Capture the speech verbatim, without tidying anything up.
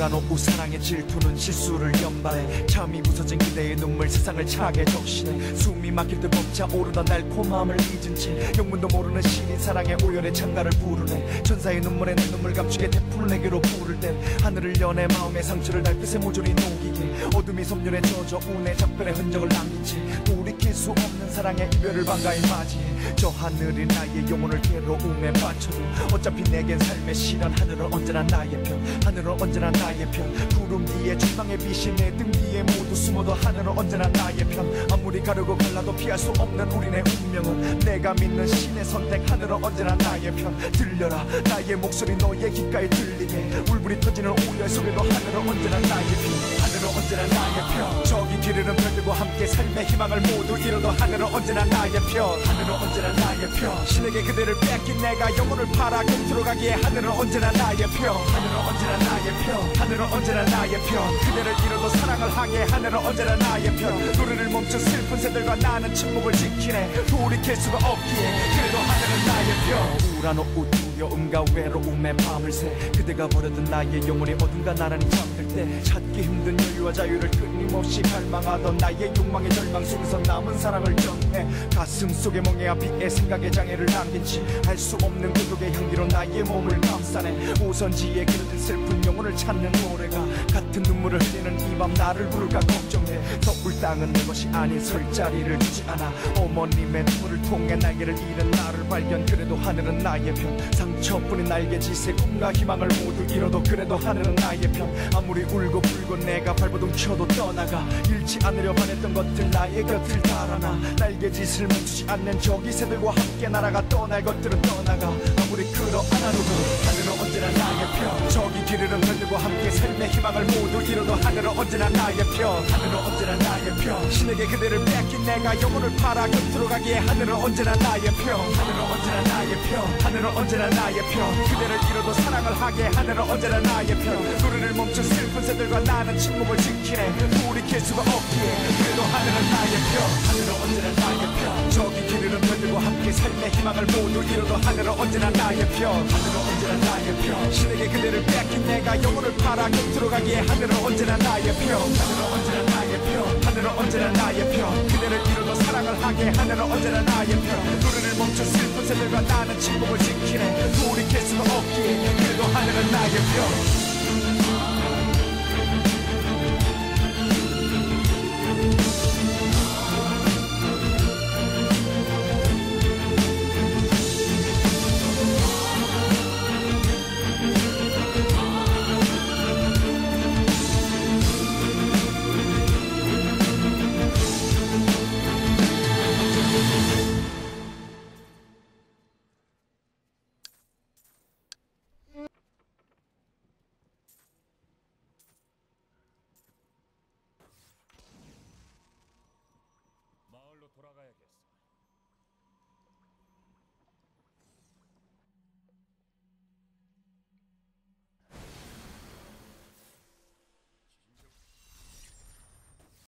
우라노우 사랑의 질투는 실수를 연발해 참이 부서진 그대의 눈물 세상을 차게 적시네 숨이 막힐 듯 벅차오르던 달콤함을 잊은 채 영문도 모르는 신인 사랑의 오열의 창가를 부르네 천사의 눈물에 내 눈물 감추게 태풍을 내게로 부를 땐 하늘을 여내 마음의 상처를 달빛에 모조리 녹이게 어둠이 섭렬에 젖어 운의 작별의 흔적을 남기지 돌이킬 수 없는 사랑의 이별을 반가이 맞이해 저 하늘이 나의 영혼을 괴로움에 빠쳐도 어차피 내겐 삶의 시련 하늘은 언제나 나의 편 하늘은 언제나 나의 편 구름 뒤에 절망의 빛이 내 등 뒤에 모두 숨어도 하늘은 언제나 나의 편 아무리 가르고 갈라도 피할 수 없는 우리네 운명은 내가 믿는 신의 선택 하늘은 언제나 나의 편 들려라 나의 목소리 너의 귓가에 들리게 울분이 터지는 오열 속에도 하늘은 언제나 나의 편 하늘은 언제나 나의 편 저기 기르는 별들과 함께 삶의 희망을 모두 잃어도 하늘은 언제나 나의 편 하늘은 언제나 나의 편 신에게 그대를 뺏긴 내가 영혼을 팔아 곁으로 가기에 하늘은 언제나 나의 편 하늘은 언제나 나의 편 하늘은 언제나 나의 편 그대를 잃어도 사랑을 하기에 하늘은 언제나 나의 편 노래를 멈춘 슬픈 새들과 나는 침묵을 지키네 돌이킬 수가 없기에 그래도 하늘은 나의 편 우라노우 두려움과 외로움의 밤을 새 그대가 버려둔 나의 영혼이 어딘가 나란히 잠들 때 찾기 힘든 여유와 자유를 끊임없이 갈망하던 나의 욕망의 절망 속에서 남은 사랑을 전해 가슴 속에 멍해와 비의 생각의 장애를 남긴 채 알 수 없는 고독의 향기로 나의 몸을 감싸네 오선지에 그려진 슬픈 영혼을 찾는 노래가 같은 눈물을 흘리는 이 밤 나를 부를까 걱정해 더울 땅은 내 것이 아닌 설 자리를 주지 않아 어머님의 눈물을 통해 날개를 잃은 나를 발견 그래도 하늘은 나의 편 상처뿐인 날개짓에 꿈과 희망을 모두 잃어도 그래도 하늘은 나의 편 아무리 울고 불고 내가 발버둥 쳐도 떠나가 잃지 않으려 바랬던 것들 나의 곁을 달아나 날개짓을 멈추지 않는 저기 새들과 함께 날아가 떠날 것들은 떠나가 아무리 끌어안아도 하늘은 언제나 나의 편 저기 기르는 별들과 함께 삶의 희망을 모두 잃어도 하늘은 언제나 나의 편 하늘은 언제나 나의 편 신에게 그대를 뺏긴 내가 영혼을 팔아 곁으로 가기에 하늘은 언제나 나의 편 하늘은 언제나 나의 편 하늘은 언제나 나의 편 그대를 잃어도 사랑을 하기에 하늘은 언제나 나의 편 노래를 멈춘 슬픈 새들과 나는 침묵을 지키네 돌이킬 수가 없기에 그래도 하늘은 나의 편 하늘은 언제나 나의 편 저기 기르는 별들과 함께 삶의 희망을 모두 잃어도 하늘은 언제나 나의 편 하늘은 언제나 나의 편 신에게 그대를 뺏긴 내가 영혼을 팔아 곁으로 가기에 하늘은 언제나 나의 편 하늘은 언제나 나의 편 하늘은 언제나 나의 편 그대를 잃어도 사랑을 하기에 하늘은 언제나 나의 편 노래를 멈춘 슬픈 새들과 나는 침묵을 지키네 돌이킬 수가 없기에 그래도 하늘은 나의 편